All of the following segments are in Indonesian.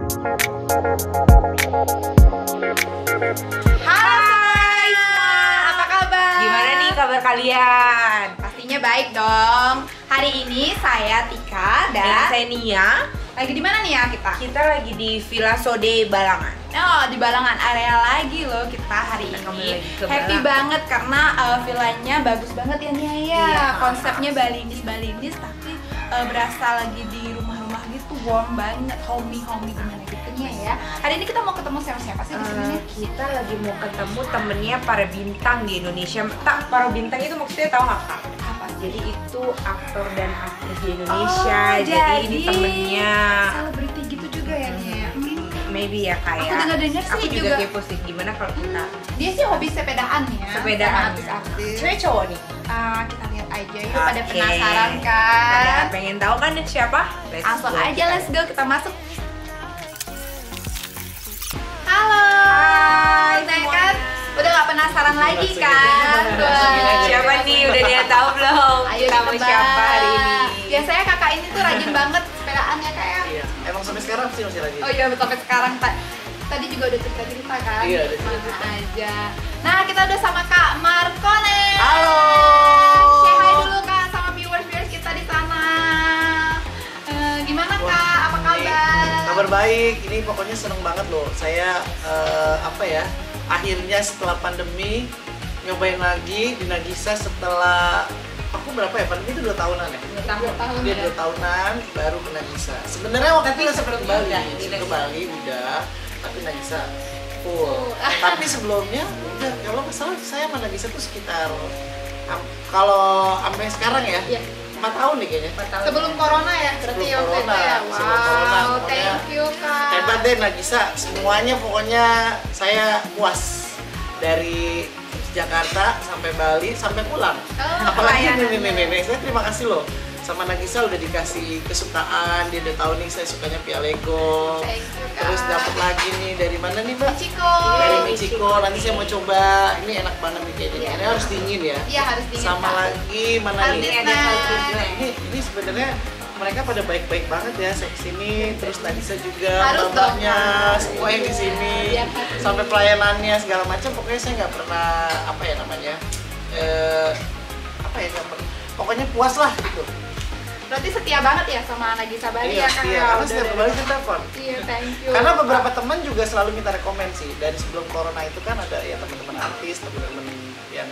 Hai semua, apa kabar? Gimana nih kabar kalian? Pastinya baik dong. Hari ini saya Tika dan saya Nia. lagi di mana nih ya kita? Kita lagi di Villa Sode Balangan. Oh, di Balangan area lagi loh kita hari Kita kembali ini. lagi ke Happy Balangan. banget karena villanya bagus banget ya Nia ya. Iya. Konsepnya Balinis tapi berasa lagi di rumah-rumah gitu, warm banget, homey gimana gitu Nia ya. Hari ini kita mau ketemu siapa sih di sini? Kita lagi mau ketemu temennya para bintang di Indonesia. Tak, para bintang itu maksudnya tahu nggak kak? Apa? Jadi itu aktor dan aktris di Indonesia. Oh, jadi ini temennya. selebriti gitu juga ya Nia. Maybe ya kak ya. Aku dengar-dengar sih Aku juga juga. kepo sih. Gimana kalau kita Dia sih hobi sepedaan ya. sepedaan? sama artis-artis. Cewek cowok nih. Kita lihat aja yuk, pada Oke. penasaran Pada kan? pengen tahu kan siapa? Let's Langsung go, aja, kita. let's go, kita masuk. Halo. Hai Saya semuanya. kan udah gak penasaran lagi kan? Siapa nih? Udah dia tahu belum? Ayo Kita mau ditebak. siapa hari ini? Biasanya kakak ini tuh rajin banget sepedaan ya kak ya? Iya, emang sampai sekarang sih masih lagi. Oh iya, sampai sekarang tadi juga udah cerita-cerita kan? Iya, udah Mana cerita. aja. Nah, kita udah sama Kak Markone. Halo. Say hi dulu Kak sama viewers kita di sana. Gimana Wah, Kak? Apa kabar? Kabar baik. Ini pokoknya seneng banget loh. Saya apa ya? Akhirnya setelah pandemi nyobain lagi di Nagisa setelah aku berapa ya? Pandemi itu 2 tahunan ya? 2 tahun Dia ya. 2 tahunan baru ke Nagisa. Sebenarnya waktu Tapi itu sempat ke Bali, sebelumnya udah di ke Nagisa. Bali udah, tapi Nagisa full. Tapi sebelumnya udah, kalau nggak salah saya sama Nagisa tuh sekitar kalau sampai sekarang ya, Iya. 4 tahun nih kayaknya. Sebelum corona ya, berarti Sebelum waktu itu corona, ya. sebelum corona, Wow, pokoknya thank you Kak. Hebat deh Nagisa, semuanya pokoknya saya puas dari Jakarta sampai Bali sampai pulang. Oh, Apalagi pelayanannya. nih, saya terima kasih loh sama Nagisa udah dikasih kesukaan, dia udah tahu nih saya sukanya Pialego. Thank you Kak. Terus dapat lagi nih dari mana nih Mbak? Ciko. Dari Michiko. Nanti saya mau coba. Ini enak banget nih kayaknya. Iya. Ini harus dingin ya. Iya harus dingin Sama Kak. lagi mana Harus nih? ada Nah. Nah, ini sebenarnya mereka pada baik-baik banget ya saya kesini, terus Nagisa juga, Harus mbak-mbaknya, dong. semua yang di sini, Iya, pasti. sampai pelayanannya segala macam. Pokoknya saya nggak pernah apa ya namanya, apa ya nggak pernah. Pokoknya puas lah gitu. Berarti setia banget ya sama Nagisa Bali Iya, ya Kak? iya, Ya, karena udah setiap dari- kembali kita telepon. Iya, thank you. Karena beberapa teman juga selalu minta rekomen sih. Dari sebelum corona itu kan ada ya teman-teman artis, teman-teman yang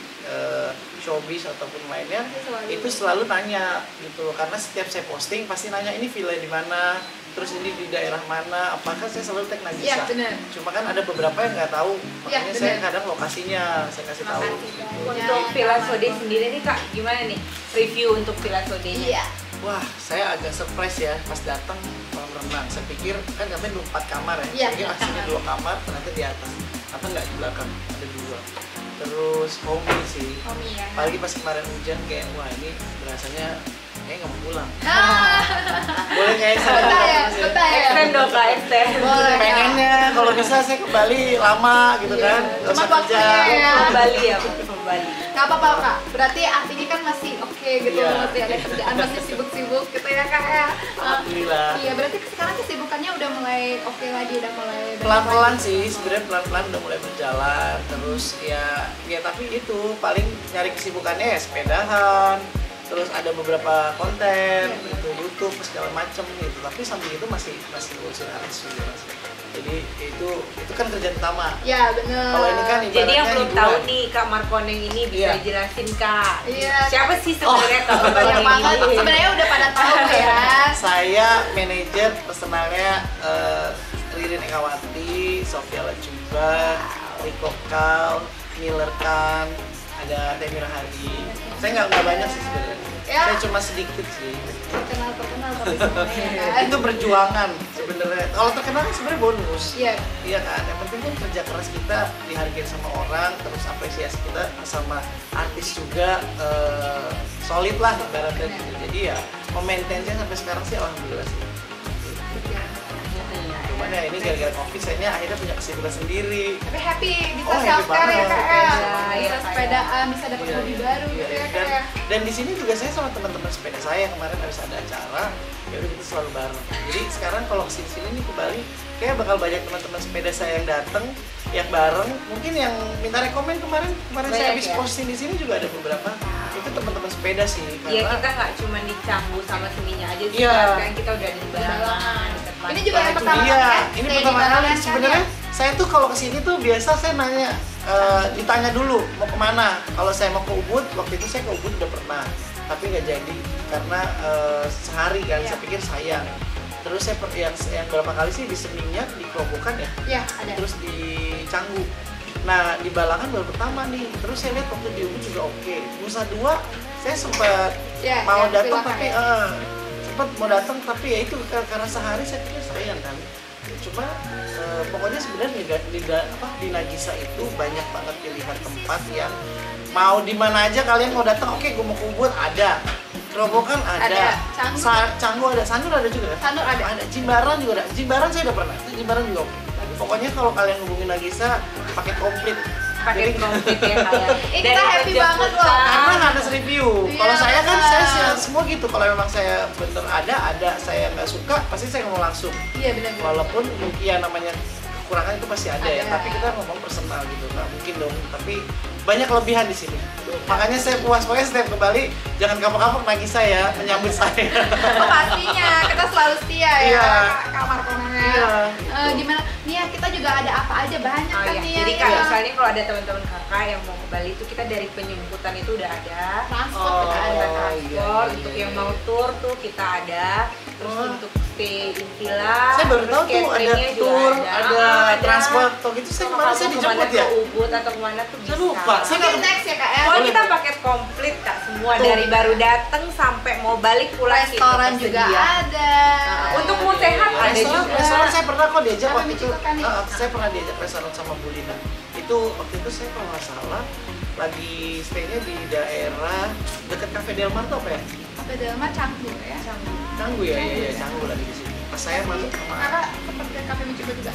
showbiz ataupun lainnya itu selalu nanya gitu. Karena setiap saya posting pasti nanya ini villa di mana, terus ini di daerah mana. Apakah saya selalu tag Iya, Nagisa? benar. Cuma kan ada beberapa yang nggak tahu, Iya, makanya saya benar. kadang lokasinya saya kasih tahu. Makasih Gitu. banyak. Untuk Villa Sode sendiri nih kak, gimana nih review untuk Villa Sode? Iya. Wah, saya agak surprise ya pas datang kolam renang. Saya pikir kan katanya 4 kamar ya. Iya, Saya pikir 4 aslinya kamar. 2 kamar, ternyata di atas. Apa nggak di belakang? Ada 2. Terus homey sih. Homey ya. Apalagi pas kemarin hujan kayak wah ini berasanya kayak nggak mau pulang. Boleh kayak saya Betah ya, betah ya. Extend dong kak, extend. Boleh. pengennya kalau bisa saya ke Bali lama gitu Iya. kan. Nggak Cuma usah waktunya kerja. ya. Ke Bali ya, ke Bali. Gak apa-apa Kak, berarti artinya kan masih oke gitu, Iya. masih ada kerjaan, masih sibuk-sibuk gitu ya Kak ya. Alhamdulillah. Iya, berarti sekarang kesibukannya udah mulai oke lagi, udah mulai banyak Pelan-pelan lagi. sih, sebenarnya pelan-pelan udah mulai berjalan. Terus ya tapi itu paling nyari kesibukannya ya sepedahan. Terus ada beberapa konten, Iya. itu YouTube segala macem gitu. Tapi sambil itu masih ngurusin artis juga Mas. Jadi itu kan kerjaan utama. Ya bener. Kalau ini kan Jadi yang ibaratnya belum hiburan. tahu nih Kak Markoneng ini bisa Iya. jelasin Kak. Iya. Siapa sih sebenarnya Kak banyak Markoneng banget, ini? sebenarnya udah pada tahu ya. Saya manajer personalnya Ririn Ekawati, Sofia Lacuba, Rico Kal, Miller Khan, ada Demira Hadi. Saya nggak banyak sih sebenarnya. Ya. Saya cuma sedikit sih. Terkenal tapi semuanya kan. Itu perjuangan sebenarnya. Kalau terkenal kan sebenarnya bonus. Iya. Iya kan. Yang penting kan kerja keras kita dihargai sama orang, terus apresiasi kita sama artis juga solid lah ibaratnya gitu. Jadi ya memaintainnya sampai sekarang sih alhamdulillah sih. Cuman ya ini gara-gara covid saya akhirnya punya kesibukan sendiri. Tapi happy bisa Oh, happy self care ya banget, kak ya. iya, Bisa sepedaan, bisa dapat Iya, hobi iya. baru gitu ya kak ya. Dan di sini juga saya sama teman-teman sepeda saya yang kemarin habis ada acara, ya udah kita selalu bareng. Jadi sekarang kalau kesini nih ke Bali, kayak bakal banyak teman-teman sepeda saya yang datang, yang bareng. Mungkin yang minta rekomen kemarin saya Banyak habis ya? posting di sini juga ada beberapa. Itu teman-teman sepeda sih, Iya, karena kita nggak cuma di Canggu sama sininya aja sih. Iya. Sekarang kita udah di Balangan, dekat Ini juga yang itu pertama dia. kali ya, Ini stay pertama di kali Balangan kan sebenarnya. ya? Saya tuh kalau kesini tuh biasa saya nanya, ditanya dulu mau kemana. Kalau saya mau ke Ubud, waktu itu saya ke Ubud udah pernah, tapi nggak jadi karena sehari kan. Iya. Saya pikir sayang. Terus saya yang berapa kali sih di Seminyak, di Kerobokan ya, Iya ada. terus di Canggu. Nah di Balangan baru pertama nih. Terus saya lihat waktu di Ubud juga oke. Nusa Dua saya sempat Ya, mau yang datang Silakan tapi ya. sempat mau datang tapi ya itu karena sehari saya pikir sayang kan. Cuma pokoknya sebenarnya di Nagisa itu banyak banget pilihan tempat yang mau di mana aja kalian mau datang. Oke, gue mau ke Ubud ada, Kerobokan ada, Canggu ada, Sanur ada juga. Sanur ada. Jimbaran juga ada. Jimbaran saya udah pernah. Itu Jimbaran juga oke. Pokoknya kalau kalian hubungin Nagisa paket komplit. pakai komplit ya kalian. Kita happy banget loh. Karena harus review. Iya, Kalau saya kan benar. saya semua gitu. Kalau memang saya bener ada, saya nggak suka, pasti saya ngomong langsung. Iya benar-benar. Walaupun mungkin ya namanya kekurangan itu pasti ada ya. Ada. Tapi kita ngomong personal gitu, nggak mungkin dong. Tapi banyak kelebihan di sini. Makanya saya puas. Pokoknya setiap ke Bali jangan kapok-kapok nagih saya menyambut saya. Oh, pastinya kita selalu setia ya. Iya. Kamar kononnya. Iya, Gimana? Nih ya kita juga ada apa aja banyak Oh kan iya, nih jadi ya. kalau misalnya kalau ada teman-teman kakak yang mau ke Bali itu kita dari penjemputan itu udah ada. Transport Oh, kita ada. Ada iya, transport, iya, untuk iya. yang mau tour tuh kita ada. Terus Oh. untuk stay in villa, Saya baru terus tahu tuh ada cateringnya juga tour, ada. ada transport, atau gitu. Saya Kalau kemarin kamu saya kemana dijemput ya. ke Ubud atau kemana tuh Saya bisa. lupa. Saya Mungkin nggak- next ya kak ya. Pokoknya Boleh. kita paket komplit kak semua Tuh. dari baru datang sampai mau balik pulang kita Restoran juga tersedia. ada. Untuk mau sehat ada restoran, juga. restoran saya pernah kok diajak Apa waktu itu. menceritakan nih? Saya pernah diajak restoran sama Bu Lina. Itu waktu itu saya kalau nggak salah lagi stay-nya di daerah dekat Cafe Del Mar tuh apa ya? Apa Delma Canggu ya. Canggu ya, iya Canggu lagi di sini. Pas saya masuk sama Kakak seperti kafe mencoba juga.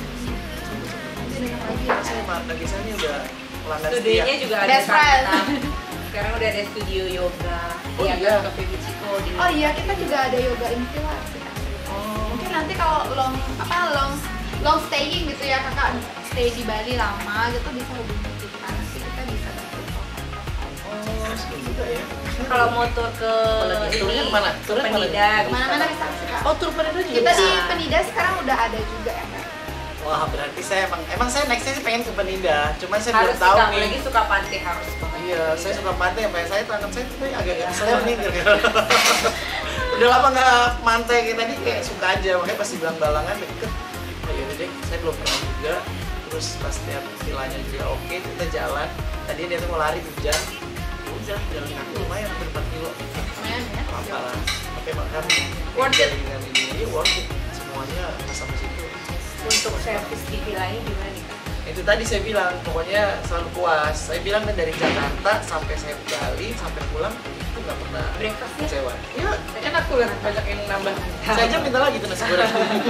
Nanti dengar lagi ya. saya sama lagi saya ini udah pelanggan Studionya setia. juga ada Best friend. sekarang. Sekarang udah ada studio yoga. Oh, Iya, iya. Cafe Bichiko di. Oh iya kita juga ada yoga in villa sih kak. Mungkin nanti kalau long staying gitu ya kakak stay di Bali lama gitu bisa hubungi kita nanti kita bisa bantu. Oh, seru juga ya. Kalau mau tur ke Apalagi? Turnya kemana? ke Turnya kemana? Penida, Kemana-mana bisa sih kak. Oh, tur Penida juga. Kita di bisa. Penida sekarang udah ada juga ya kak. Wah, berarti saya emang saya nextnya sih pengen ke Penida. Cuma saya harus belum tahu kamu nih. lagi suka pantai harus banget. Iya, saya suka pantai, apa ya? Saya tangan saya tuh agak-agak kesel nih gara-gara. Udah lama nggak pantai kayak tadi kayak suka aja, makanya pasti bilang Balangan deket. Oh iya deh, saya belum pernah juga. Terus pas lihat vilanya juga oke, kita jalan. Tadi dia tuh mau lari hujan. Ya udah, jalan kaki lumayan hampir 4 kilo. Lumayan ya. Apa lah, tapi makan Worth it. dengan ini worth it. Semuanya pas sampai situ. Untuk servis di villanya gimana nih kak? Itu tadi saya bilang pokoknya selalu puas. Saya bilang kan dari Jakarta sampai saya Bali sampai pulang itu nggak pernah Breakfastnya? kecewa. Ya enak tuh kan banyak yang nambah. Saya aja minta lagi tuh nasi goreng.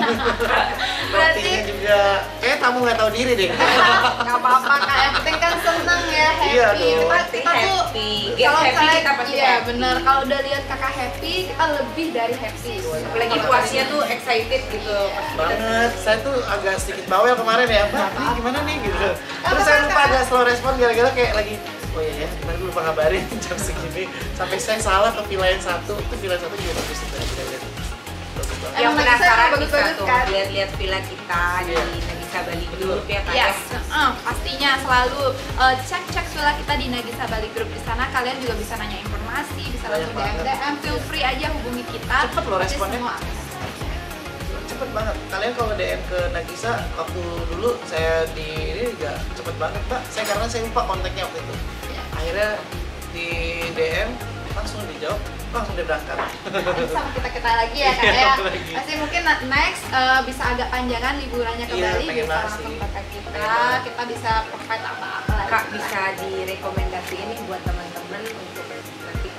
Rotinya juga kayak tamu nggak tahu diri deh. Nggak apa-apa kak, yang penting kan seneng ya, happy. Iya dong. Kita tuh Happy. Get kalau happy misalnya- kita pasti iya happy. bener, kalau udah lihat kakak happy, kita lebih dari happy. Apalagi puasnya tuh excited gitu. Banget. Saya tuh agak sedikit bawel kemarin ya. Mbak, ini gimana nih gitu. Terus Apa, saya lupa Kak? agak slow respon gara-gara kayak lagi oh iya ya, kemarin gue lupa ngabarin jam segini sampai saya salah ke villa yang satu. Itu villa satu juga bagus tuh tadi kita lihat. Bagus banget. Yang Emang Nagisa penasaran emang bisa bagus-bagus tuh kan? lihat-lihat villa kita di Iya. Nagisa Bali Group ya kak. Yes, pastinya selalu cek villa kita di Nagisa Bali Group. Di sana kalian juga bisa nanya informasi, bisa Banyak langsung banget. DM, feel free aja hubungi kita. Cepet loh Pasti responnya. semua akan. Cepet banget. Kalian kalau DM ke Nagisa waktu dulu saya di ini juga cepet banget Mbak. Karena saya lupa kontaknya waktu itu. Ya. Akhirnya di DM langsung dijawab, langsung dia berangkat. Ini sama kita lagi ya kak Iya, ya. lagi. Pasti mungkin next bisa agak panjangan liburannya ke Iya, Bali, pengen bisa banget langsung sih. kontak kita. Pengen banget. Kita bisa provide apa-apa lagi. Kak bisa direkomendasiin nih buat teman-teman untuk nanti kalau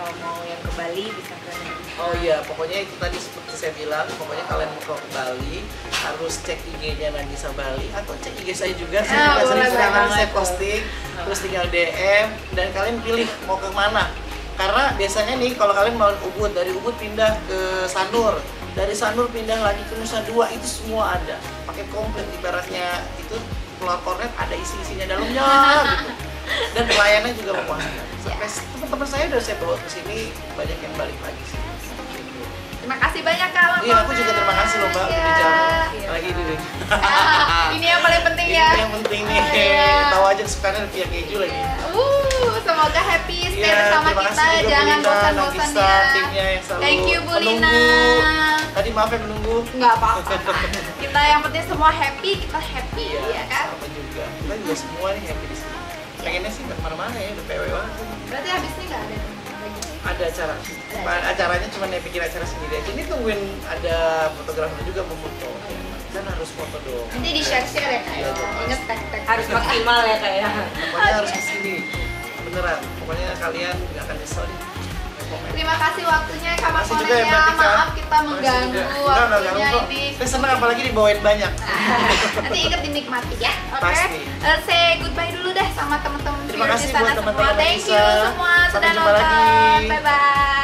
kalau mau yang ke Bali bisa ke Oh iya, pokoknya itu tadi seperti saya bilang, pokoknya kalian mau ke Bali harus cek IG-nya Nagisa Bali atau cek IG saya juga, saya juga sering banget. saya posting, terus tinggal DM dan kalian pilih mau ke mana. Karena biasanya nih kalau kalian mau Ubud, dari Ubud pindah ke Sanur, dari Sanur pindah lagi ke Nusa Dua, itu semua ada. Pakai komplit ibaratnya itu keluar kornet ada isi-isinya dalamnya gitu. Dan pelayanannya juga memuaskan. Sampai teman-teman saya udah saya bawa ke sini banyak yang balik lagi sih. Terima kasih banyak Kak Bang Iya, aku juga terima kasih loh Mbak Iya. udah jamu. Lagi ini nih. Ini yang paling penting ya. Ini yang penting nih. Oh, iya. Tahu aja sukaannya ada pihak keju lagi. Semoga happy stay Iya, bersama terima kita, kasih juga Bu jangan Lina, bosan-bosan Nagisa, ya. timnya yang selalu Thank you Bu Lina. menunggu. Tadi maaf ya menunggu. Nggak apa-apa. Kita yang penting semua happy, kita happy ya kan. Sama juga. Kita juga semua nih happy di sini. Pengennya sih nggak kemana-mana ya, udah PW banget. Berarti habis ini nggak ada lagi. Ada acara. Acaranya cuma ya bikin acara sendiri aja. Ini tungguin ada fotografer juga mau foto. Kan harus foto dong. Nanti di share ya Kak. Iya, dong. Ingat tag-tag. harus maksimal ya kayak. Pokoknya harus kesini. Beneran. Pokoknya kalian nggak akan nyesel nih. Komen. Terima kasih waktunya Kak Makasih juga ya, Makonanya. Mbak Tika. Maaf kita Makasih mengganggu juga. Enggak waktunya ganggu kok. ini. Saya seneng apalagi dibawain banyak. Nanti ingat dinikmati ya. Oke. Pasti. Say goodbye dulu deh sama teman-teman Terima viewers kasih di sana buat semua. teman-teman Thank you Nagisa. semua Sampai sudah jumpa nonton. lagi. Bye bye.